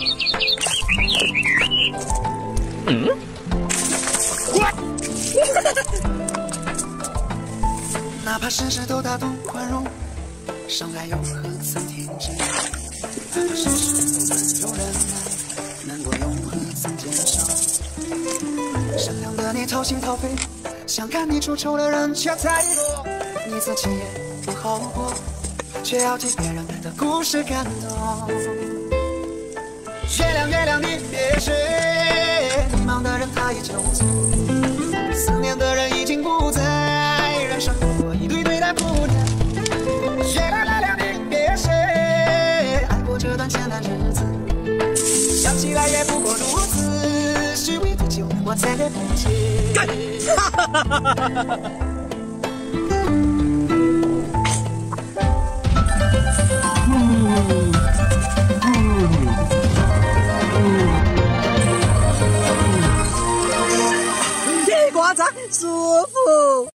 嗯？ 哪怕事事都大度宽容，伤害又何曾停止？哪怕事事都温柔忍耐，难过又何曾减少？善良的你掏心掏肺，想看你出丑的人却太多，你自己也不好过，却要替别人的故事感动。月亮月亮你别睡，迷茫的人他已就走，思念的人已经不在，人生不过一堆堆的负担。月亮月亮你别睡，爱过这段艰难日子，想起来也不过如此，虚伪的酒我再也不接。干！哈哈哈哈哈哈！ 地瓜茶舒服。